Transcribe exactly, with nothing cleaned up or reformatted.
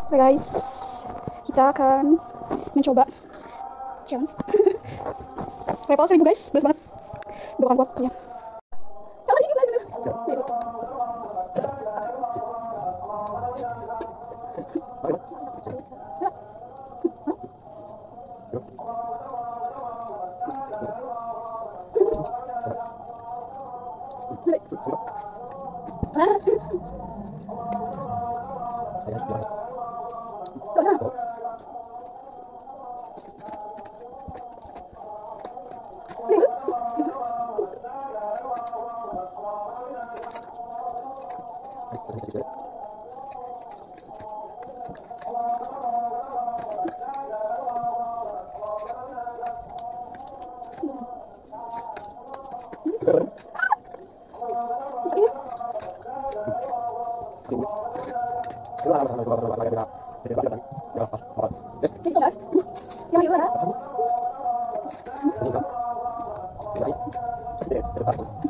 Oke guys, kita akan mencoba challenge level seribu guys, beres banget, udah kuat ya. Yang itu